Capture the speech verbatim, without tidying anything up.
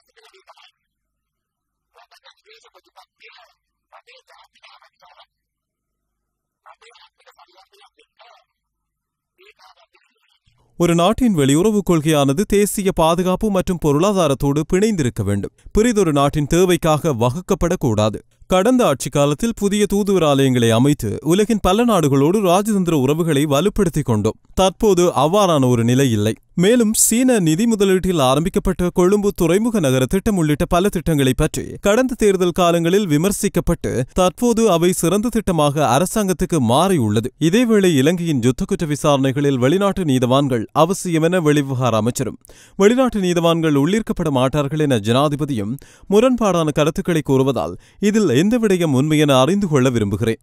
ஒரு நாட்டின் வெளியுறவுக் கொள்கையானது தேசிய பாதுகாப்பு மற்றும் பொருளாதாரத்தோடு பிணைந்திருக்க வேண்டும். பிறிதொரு நாட்டின் தேவைக்காக வகுக்கப்படக்கூடாது. கடந்த ஆட்சி காலத்தில் புதிய தூதுவர் ஆலயங்களை அமைத்து உலகின் பல நாடுகளோடு ராஜதந்திர உறவுகளை வலுப்படுத்திக் கொண்டோம். தற்போது அவ்வாறான ஒரு நிலை இல்லை. மேலும் சீன நிதி முதலீட்டில் ஆரம்பிக்கப்பட்ட கொழும்பு துறைமுக நகர திட்டம் உள்ளிட்ட பல திட்டங்களை பற்றி கடந்த தேர்தல் காலங்களில் விமர்சிக்கப்பட்டு தற்போது அவை சிறந்த திட்டமாக அரசாங்கத்துக்கு மாறியுள்ளது. இதேவேளை இலங்கையின் யுத்த குற்ற விசாரணைகளில் வெளிநாட்டு நீதவான்கள் அவசியம் என வெளிவிவகார அமைச்சரும் வெளிநாட்டு நீதவான்கள் உள்ளீர்க்கப்பட மாட்டார்கள் என ஜனாதிபதியும் முரண்பாடான கருத்துக்களை கூறுவதால் இதில் எந்த விடயம் உண்மை என அறிந்து கொள்ள விரும்புகிறேன்.